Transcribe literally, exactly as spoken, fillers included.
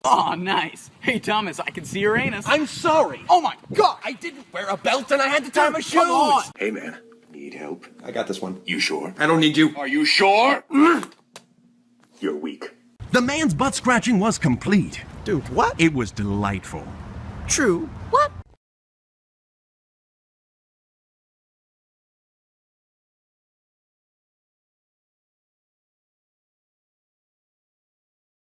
Aw, oh, nice. Hey, Thomas, I can see your anus. I'm sorry. Oh my God, I didn't wear a belt and I had to tie my shoes. Come on. Hey, man. Need help? I got this one. You sure? I don't need you. Are you sure? You're weak. The man's butt scratching was complete. Dude, what? It was delightful. True,